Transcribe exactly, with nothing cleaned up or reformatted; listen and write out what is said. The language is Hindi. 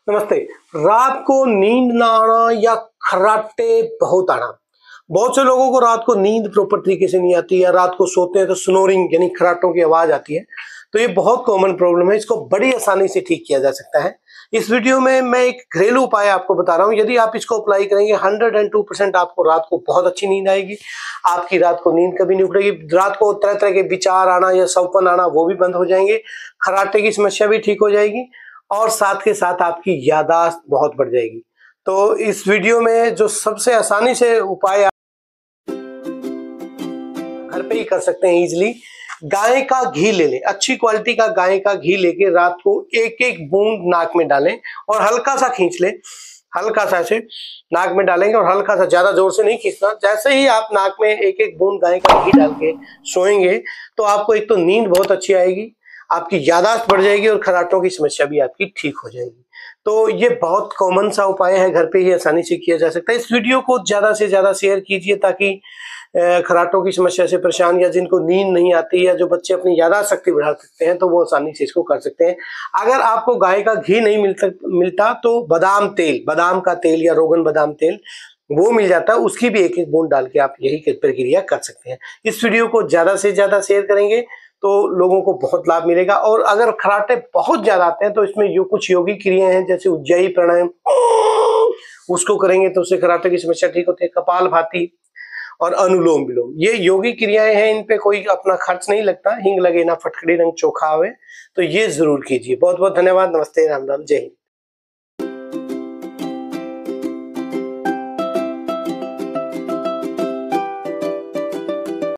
नमस्ते। रात को नींद ना आना या खर्राटे बहुत आना। बहुत से लोगों को रात को नींद प्रॉपर तरीके से नहीं आती या रात को सोते हैं तो स्नोरिंग यानी खर्राटों की आवाज आती है। तो ये बहुत कॉमन प्रॉब्लम है, इसको बड़ी आसानी से ठीक किया जा सकता है। इस वीडियो में मैं एक घरेलू उपाय आपको बता रहा हूँ। यदि आप इसको अप्लाई करेंगे हंड्रेड एंड टू परसेंट आपको रात को बहुत अच्छी नींद आएगी। आपकी रात को नींद कभी नहीं उड़ेगी। रात को तरह तरह के विचार आना या सपन आना वो भी बंद हो जाएंगे। खर्राटे की समस्या भी ठीक हो जाएगी और साथ के साथ आपकी याददाश्त बहुत बढ़ जाएगी। तो इस वीडियो में जो सबसे आसानी से उपाय आप घर पे ही कर सकते हैं इजीली, गाय का घी ले लें। अच्छी क्वालिटी का गाय का घी लेके रात को एक एक बूंद नाक में डालें और हल्का सा खींच लें। हल्का सा ऐसे नाक में डालेंगे और हल्का सा, ज्यादा जोर से नहीं खींचना। जैसे ही आप नाक में एक एक बूंद गाय का घी डाल के सोएंगे तो आपको एक तो नींद बहुत अच्छी आएगी, आपकी याददाश्त बढ़ जाएगी और खर्राटों की समस्या भी आपकी ठीक हो जाएगी। तो ये बहुत कॉमन सा उपाय है, घर पे ही आसानी से किया जा सकता है। इस वीडियो को ज्यादा से ज्यादा शेयर कीजिए ताकि खर्राटों की समस्या से परेशान या जिनको नींद नहीं आती या जो बच्चे अपनी याददाश्त शक्ति बढ़ा सकते हैं तो वो आसानी से इसको कर सकते हैं। अगर आपको गाय का घी नहीं मिलता मिलता तो बादाम तेल, बादाम का तेल या रोगन बादाम तेल वो मिल जाता है, उसकी भी एक एक बूंद डाल के आप यही प्रक्रिया कर सकते हैं। इस वीडियो को ज्यादा से ज्यादा शेयर करेंगे तो लोगों को बहुत लाभ मिलेगा। और अगर खर्राटे बहुत ज्यादा आते हैं तो इसमें यो कुछ योगी क्रियाएं हैं, जैसे उज्जयी प्राणायाम, उसको करेंगे तो उससे खर्राटे की समस्या ठीक होती है। कपालभाति और अनुलोम विलोम, ये योगी क्रियाएं हैं, इन पे कोई अपना खर्च नहीं लगता। हिंग लगे ना फटकड़ी रंग चोखा आवे, तो ये जरूर कीजिए। बहुत बहुत धन्यवाद। नमस्ते, राम राम, जय हिंद।